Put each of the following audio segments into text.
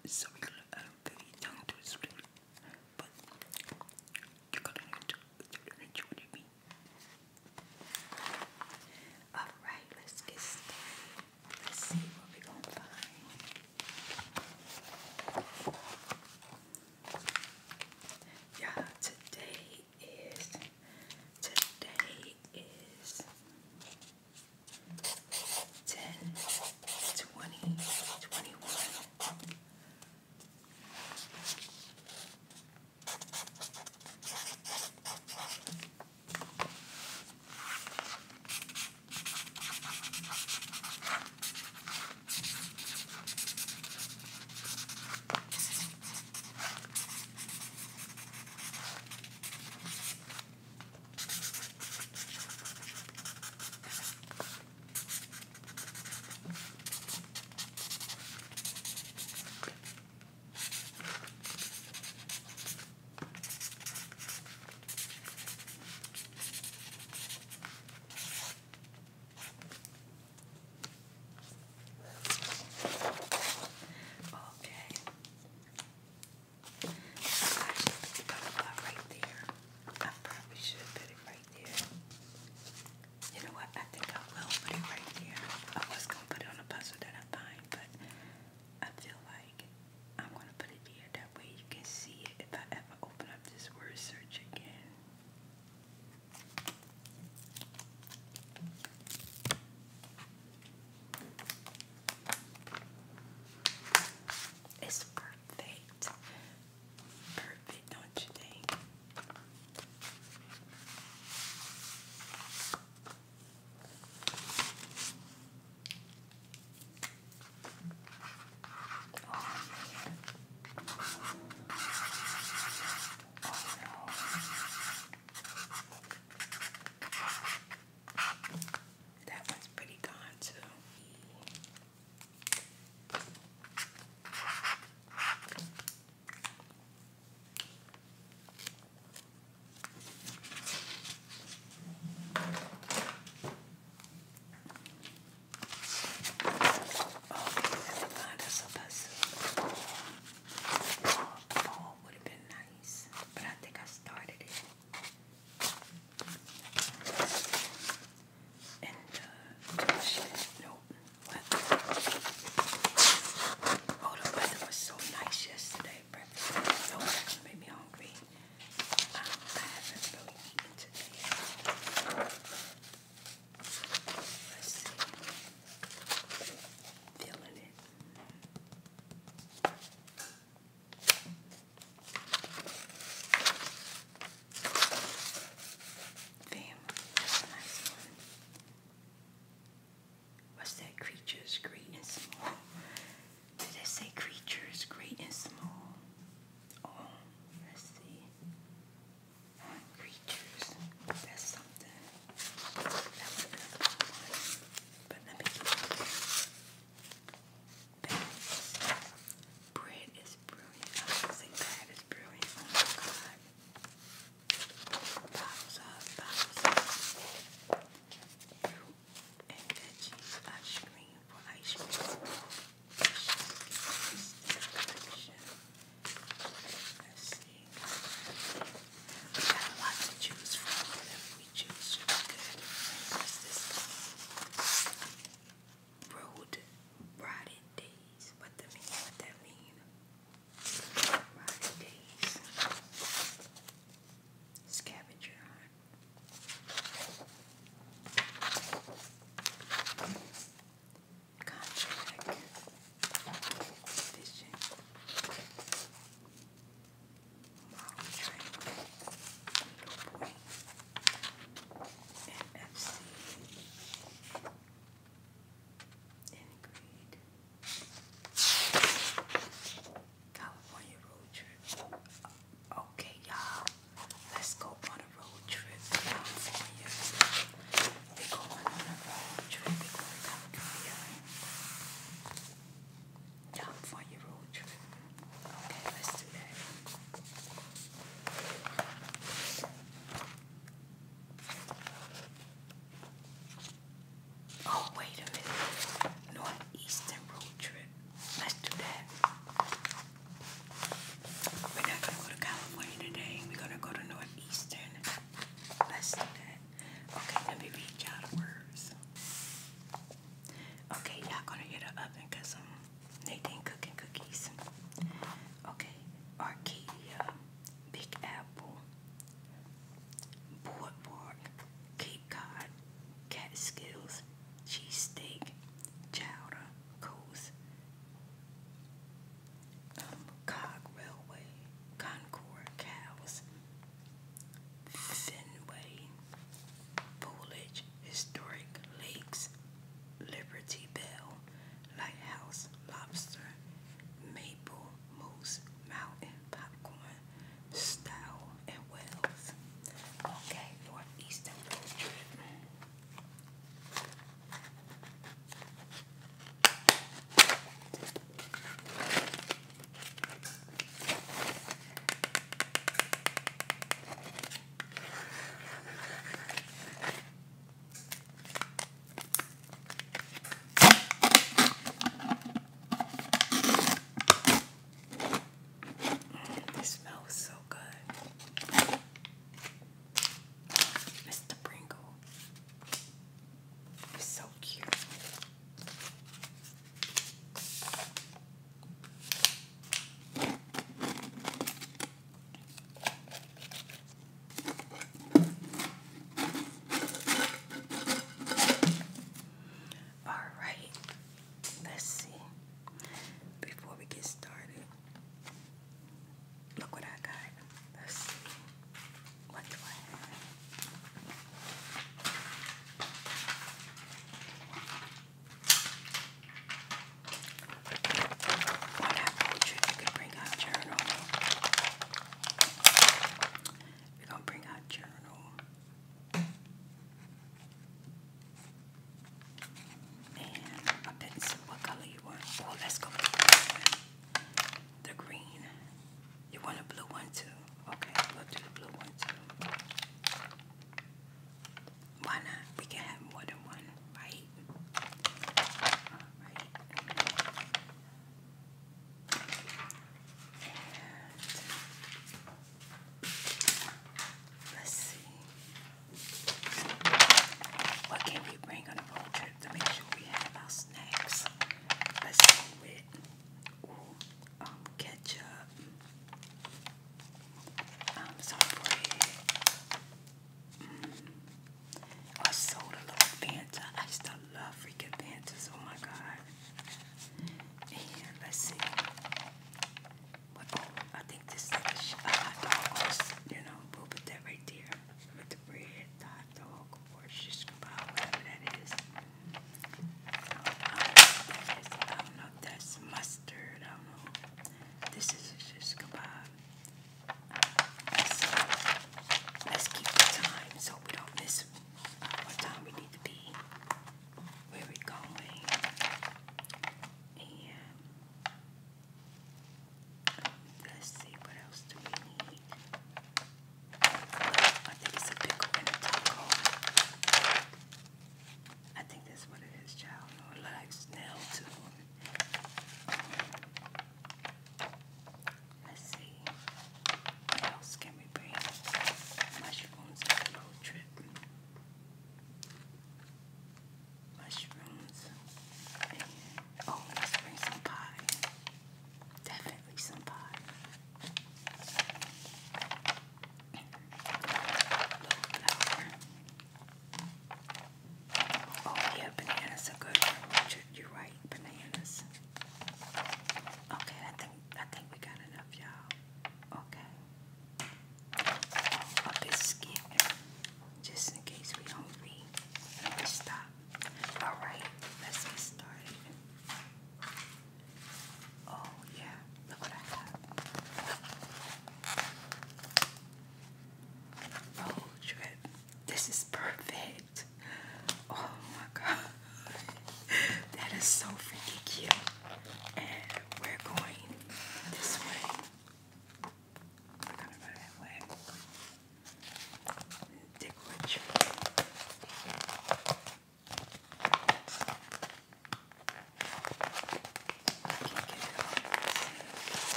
So we're gonna very tongue twister, but you're gonna enjoy me. Alright, let's get started. Let's see what we're gonna find. Yeah, today is 10/20/21.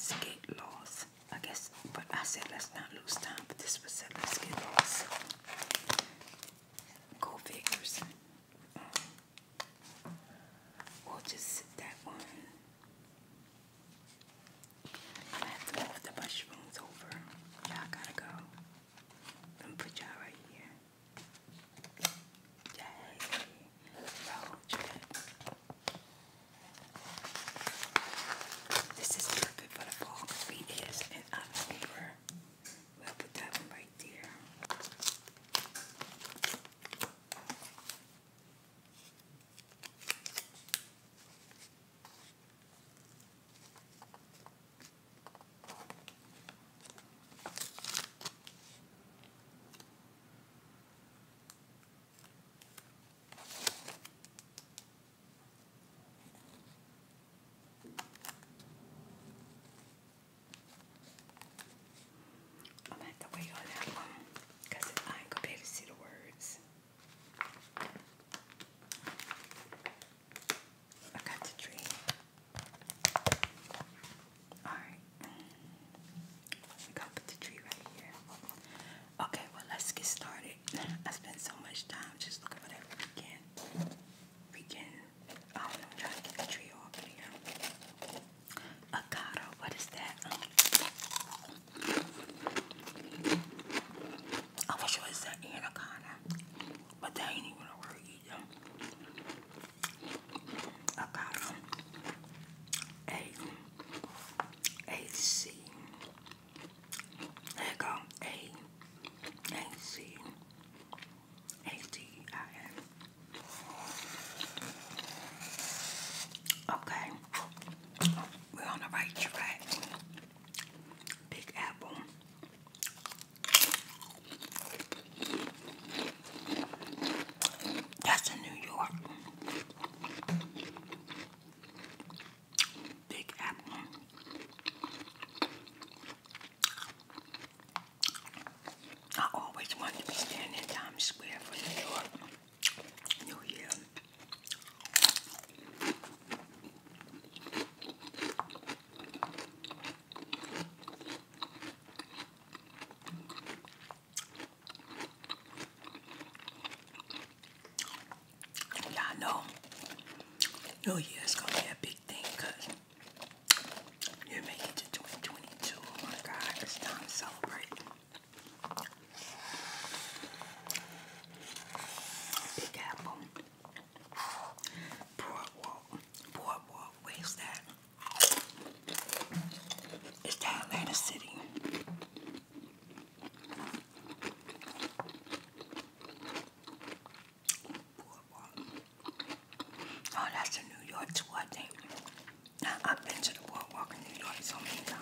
let's get lost. I guess, but I said let's not lose time, but this was said let's get lost. Go figures. We'll just sit that one. I'm gonna have to move the mushrooms over. Y'all gotta go. I'm gonna put y'all right here. Yay. Road trip. This is perfect for the fall because we is in October. We'll put that one right there. I'm gonna have to wait on that one because I ain't gonna be able to see the words. I got the tree. Alright. We're gonna put the tree right here. Okay, well let's get started. I spent so much time just looking for that freaking, I don't know, trying to get the tree off of here. Avocado, what is that? I wish it was that anaconda, but that ain't even a word either. Avocado. A-C. There you go. A-C-A-D-I-N. Okay. We're on the right track. Big Apple. That's in New York. Big Apple. I always wanted to be standing in Times Square for New York. New Year. Y'all know New Year's gonna be a big thing because you make it to 2022. Oh my God, it's time to celebrate. Big Apple. Boardwalk. Boardwalk. Where's that? It's the Atlanta City. Boardwalk. Oh, that's in New York too, I think. Now, I've been to the boardwalk in New York so many times.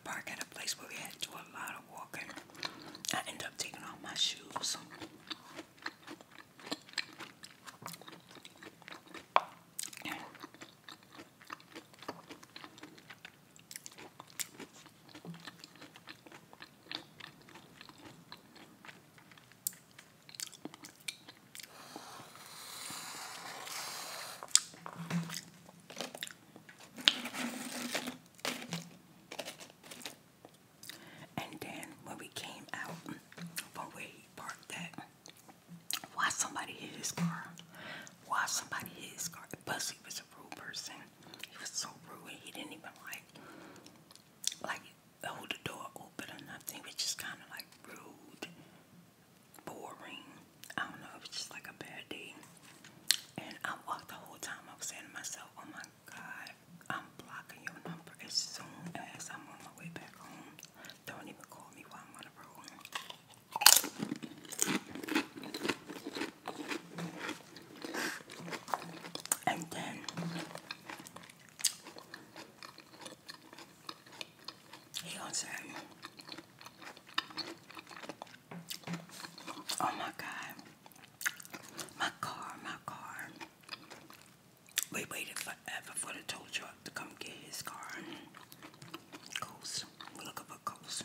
park at a place where we had to do a lot of walking. I ended up taking off my shoes. And then when we came out from where he parked at, why somebody hit his car? Why somebody hit his car? Plus he was a rude person. He was so rude. He didn't even like hold the door open or nothing, which is kind of like rude, boring. I don't know. It was just like a bad day. And I walked the whole time. I was saying to myself, "Oh my God, I'm blocking your number as soon as I'm on my way back home. Don't even call me while I'm on the road." And then he gonna say, "Oh my God, my car, my car." We waited forever for the tow truck to come get his car. Ghost. We looking for Ghost.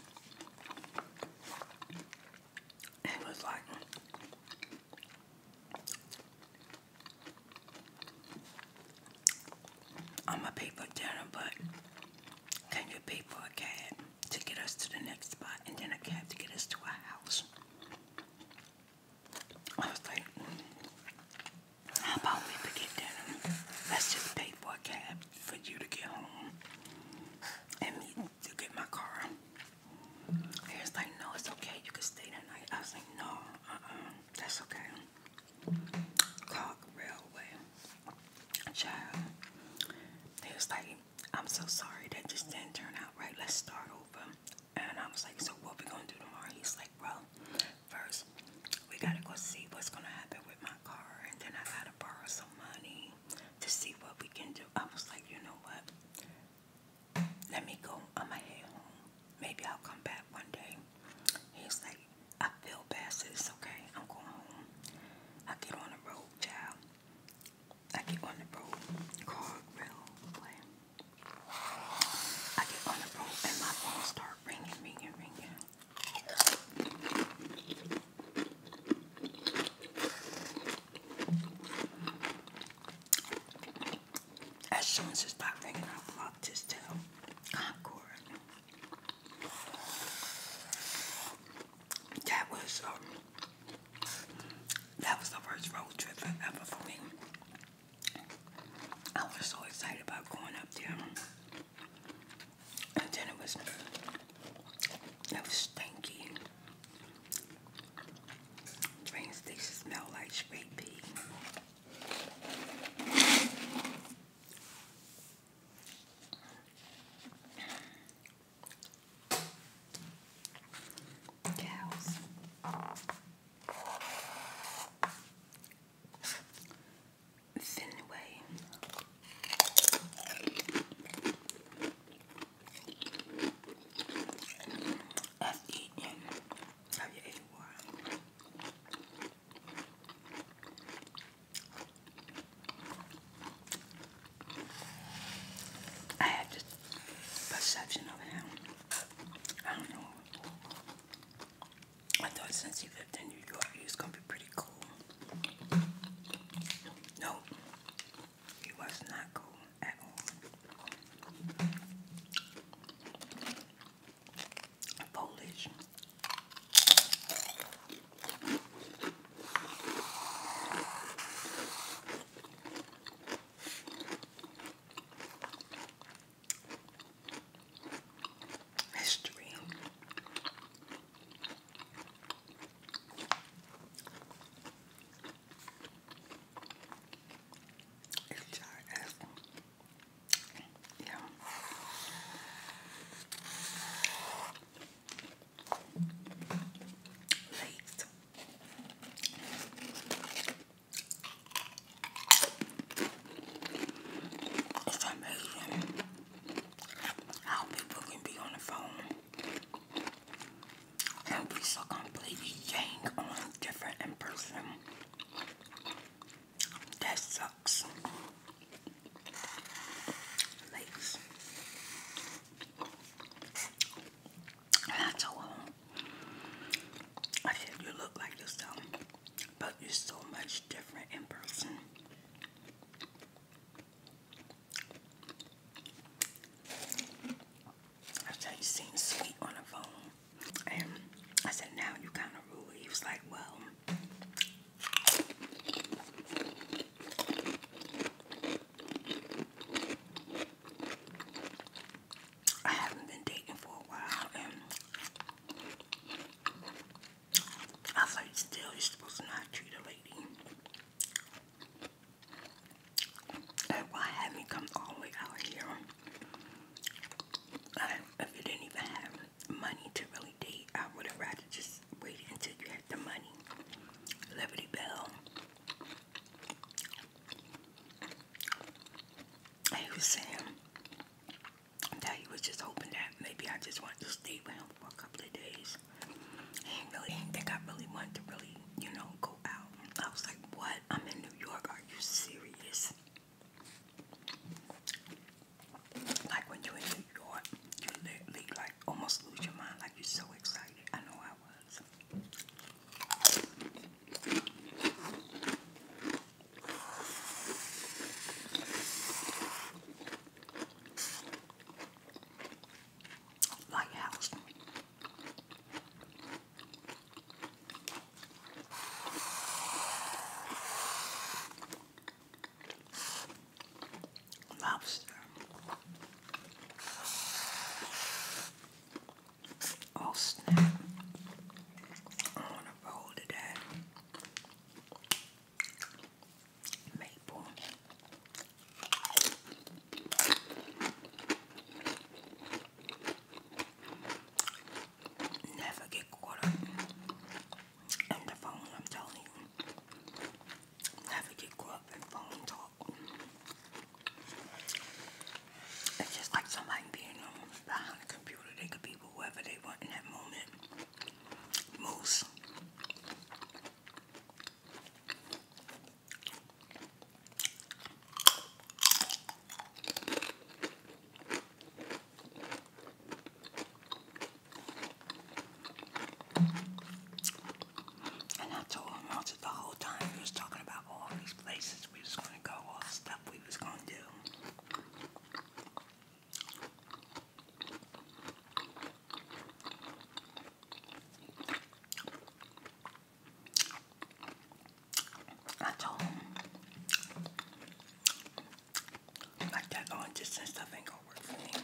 And it was like, "I'm gonna pay for dinner, but can you pay for a cab to get us to the next spot and then a cab to get us to our house?" I was like, "How about we forget dinner? Let's just pay for a cab for you to get home and me to get my car." He was like, "No, it's okay. You can stay the night." I was like, "No, that's okay." Cog Railway. Child. He was like, "I'm so sorry that just didn't turn out right. Let's start over." And I was like, "So what we gonna do tomorrow?" He's like, "Well, first we gotta go see what's gonna happen with my car, and then I gotta borrow some money to see what we can do." I was like, "You know what? Let me go. I'ma head home. Maybe I'll come back one day." He's like, "I feel bad, sis. Okay, I'm going home." I get on the road, child. I get on the road, Cog Railway. I get on the road and my phone start ringing, ringing, ringing. As soon as it stopped ringing, I blocked his tail. Concord. That was the first road trip ever for me. I was so excited about going up there. And then it was stinky. Train station smelled like straight pee. Cows. Fenway. Fenway. I had this perception of him. I don't know. I thought since he lived in New York, he was gonna be pretty cool. No, he was not cool at all. Polish. History. was saying that he was just hoping that maybe I just wanted to stay with him for a couple of days. He didn't think I really wanted to really, go out. I was like, what? I'm in New York. Are you serious? Like when you're in New York, you literally like almost lose your mind. Like you're so excited. I know I was. Lighthouse. Lobster. Oh snap. I want a roll today. Maple. Never get caught up in the phone, I'm telling you. Never get caught up in phone talk. It's just like somebody being behind a computer. They could be whoever they want in that moment. Moose. And I told him also the whole time we was talking about all these places we was going to go, all the stuff we was going to do. I told him, like that long distance stuff ain't gonna work for me.